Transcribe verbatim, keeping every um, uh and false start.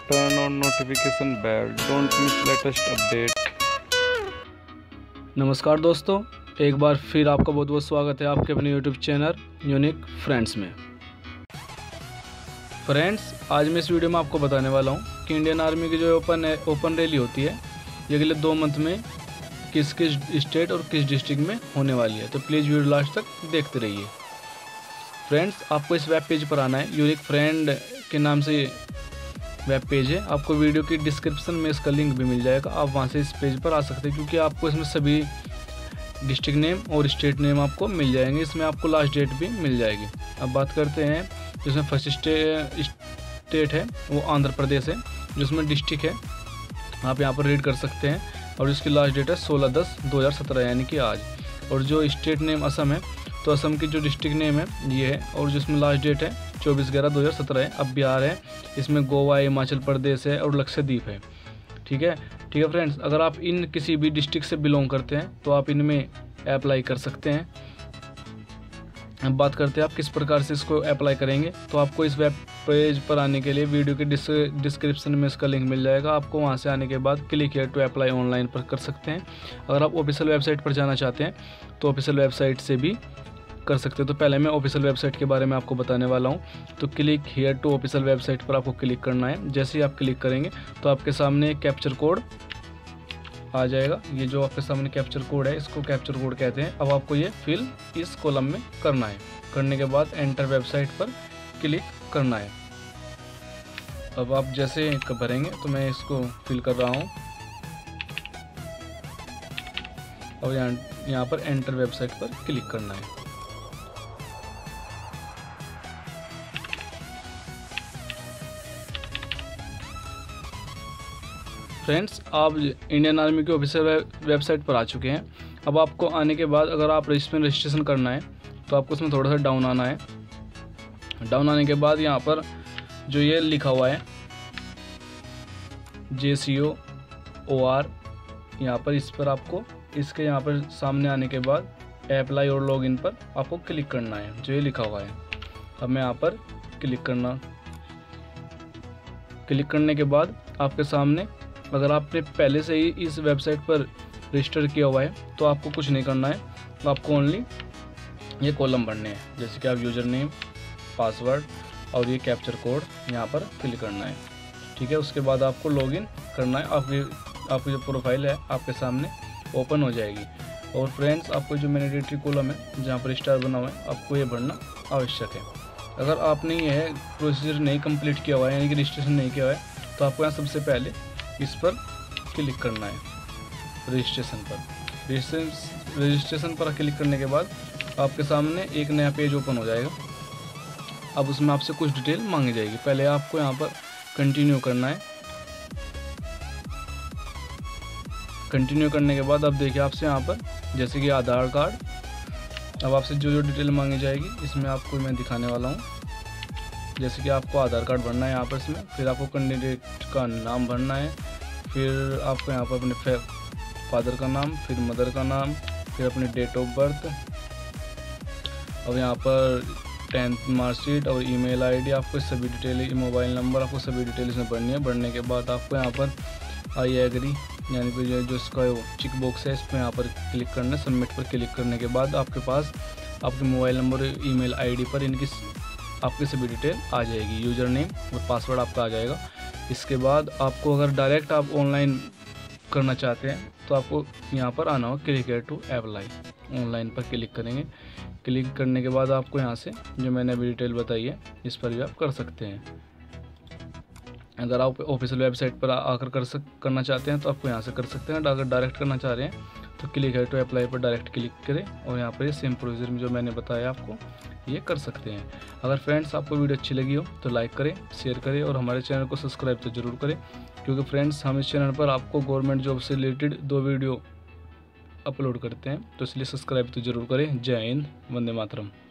turn on notification bell. Don't miss latest update. नमस्कार दोस्तों, एक बार फिर आपका बहुत बहुत स्वागत है आपके अपने यूट्यूब चैनल यूनिक फ्रेंड्स में। फ्रेंड्स, आज मैं इस वीडियो में आपको बताने वाला हूं कि इंडियन आर्मी की जो ओपन ओपन रैली होती है ये अगले दो मंथ में किस किस स्टेट और किस डिस्ट्रिक्ट में होने वाली है। तो प्लीज़ वीडियो लास्ट तक देखते रहिए। फ्रेंड्स, आपको इस वेब पेज पर आना है। यूनिक फ्रेंड के नाम से वेब पेज है। आपको वीडियो की डिस्क्रिप्शन में इसका लिंक भी मिल जाएगा, आप वहां से इस पेज पर आ सकते हैं, क्योंकि आपको इसमें सभी डिस्ट्रिक्ट नेम और स्टेट नेम आपको मिल जाएंगे। इसमें आपको लास्ट डेट भी मिल जाएगी। अब बात करते हैं, जिसमें फर्स्ट स्टे, स्टेट है वो आंध्र प्रदेश है, जिसमें डिस्ट्रिक्ट है आप यहाँ पर रीड कर सकते हैं, और इसकी लास्ट डेट है सोलह दस दो हज़ार सत्रह यानी कि आज। और जो स्टेट नेम असम है, तो असम की जो डिस्ट्रिक्ट नेम है ये है, और जिसमें लास्ट डेट है चौबीस ग्यारह दो हज़ार सत्रह है। अब बिहार है, इसमें गोवा, हिमाचल प्रदेश है और लक्षद्वीप है। ठीक है ठीक है फ्रेंड्स, अगर आप इन किसी भी डिस्ट्रिक्ट से बिलोंग करते हैं तो आप इनमें अप्लाई कर सकते हैं। अब बात करते हैं आप किस प्रकार से इसको अप्लाई करेंगे। तो आपको इस वेब पेज पर आने के लिए वीडियो के डिस्क्रिप्शन में इसका लिंक मिल जाएगा। आपको वहां से आने के बाद click here to apply online पर कर सकते हैं। अगर आप ऑफिशियल वेबसाइट पर जाना चाहते हैं तो ऑफिशियल वेबसाइट से भी कर सकते हैं। तो पहले मैं ऑफिशियल वेबसाइट के बारे में आपको बताने वाला हूं। तो click here to official website पर आपको क्लिक करना है। जैसे ही आप क्लिक करेंगे तो आपके सामने कैप्चर कोड आ जाएगा। ये जो आपके सामने कैप्चर कोड है, इसको कैप्चर कोड कहते हैं। अब आपको ये फिल इस कॉलम में करना है। करने के बाद एंटर वेबसाइट पर क्लिक करना है। अब आप जैसे भरेंगे तो मैं इसको फिल कर रहा हूँ, और यहाँ यहाँ पर एंटर वेबसाइट पर क्लिक करना है। फ्रेंड्स, आप इंडियन आर्मी की ऑफिशियल वेबसाइट पर आ चुके हैं। अब आपको आने के बाद अगर आप रजिस्ट्रेशन रजिस्ट्रेशन करना है तो आपको उसमें थोड़ा सा डाउन आना है। डाउन आने के बाद यहाँ पर जो ये लिखा हुआ है जे सी ओ ओ आर, यहाँ पर इस पर आपको इसके यहाँ पर सामने आने के बाद अप्लाई और लॉगिन पर आपको क्लिक करना है, जो ये लिखा हुआ है। अब मैं यहाँ पर क्लिक करना क्लिक करने के बाद आपके सामने, अगर आपने पहले से ही इस वेबसाइट पर रजिस्टर किया हुआ है तो आपको कुछ नहीं करना है। तो आपको ओनली ये कॉलम भरने हैं, जैसे कि आप यूज़र नेम, पासवर्ड और ये कैप्चर कोड यहाँ पर फिल करना है। ठीक है, उसके बाद आपको लॉगिन करना है। आपकी आपकी जो प्रोफाइल है आपके सामने ओपन हो जाएगी। और फ्रेंड्स, आपको जो मैंडेटरी कॉलम है जहाँ पर स्टार बना हुआ है, आपको ये भरना आवश्यक है। अगर आपने ये प्रोसीजर नहीं कंप्लीट किया हुआ है, यानी कि रजिस्ट्रेशन नहीं किया हुआ है, तो आपको यहाँ सबसे पहले इस पर क्लिक करना है, रजिस्ट्रेशन पर। रजिस्ट्रेशन रजिस्ट्रेशन पर क्लिक करने के बाद आपके सामने एक नया पेज ओपन हो जाएगा। अब उसमें आपसे कुछ डिटेल मांगी जाएगी। पहले आपको यहाँ पर कंटिन्यू करना है। कंटिन्यू करने के बाद अब देखिए आपसे यहाँ पर जैसे कि आधार कार्ड, अब आपसे जो जो डिटेल मांगी जाएगी इसमें आपको मैं दिखाने वाला हूँ। जैसे कि आपको आधार कार्ड भरना है यहाँ पर इसमें, फिर आपको कैंडिडेट का नाम भरना है, फिर आपको यहाँ पर अपने फादर का नाम, फिर मदर का नाम, फिर अपनी डेट ऑफ बर्थ, और यहाँ पर टेंथ मार्कशीट और ईमेल आईडी, आपको सभी डिटेल, मोबाइल नंबर, आपको सभी डिटेल इसमें भरनी है। भरने के बाद आपको यहाँ पर आई एग्री यानी कि जो जो इसका चिक बॉक्स है इस पर यहाँ पर क्लिक करना है। सबमिट पर क्लिक करने के बाद आपके पास आपके मोबाइल नंबर और ईमेल आईडी पर इनकी आपकी सभी डिटेल आ जाएगी। यूज़र नेम और पासवर्ड आपका आ जाएगा। इसके बाद आपको अगर डायरेक्ट आप ऑनलाइन करना चाहते हैं तो आपको यहाँ पर आना होगा, click here to apply. Online पर क्लिक करेंगे। क्लिक करने के बाद आपको यहाँ से जो मैंने अभी डिटेल बताई है इस पर भी आप कर सकते हैं। अगर आप ऑफिशियल वेबसाइट पर आकर कर सक करना चाहते हैं तो आपको यहाँ से कर सकते हैं। अगर डायरेक्ट करना चाह रहे हैं तो क्लिक हियर टू अप्लाई पर डायरेक्ट क्लिक करें, और यहाँ पर ये सेम प्रोसीजर में जो मैंने बताया आपको ये कर सकते हैं। अगर फ्रेंड्स आपको वीडियो अच्छी लगी हो तो लाइक करें, शेयर करें, और हमारे चैनल को सब्सक्राइब तो ज़रूर करें, क्योंकि फ्रेंड्स हम इस चैनल पर आपको गवर्नमेंट जॉब से रिलेटेड दो वीडियो अपलोड करते हैं, तो इसलिए सब्सक्राइब तो ज़रूर करें। जय हिंद, वंदे मातरम।